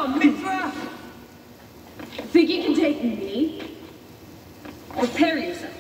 Mythra! Think you can take me? Prepare yourself.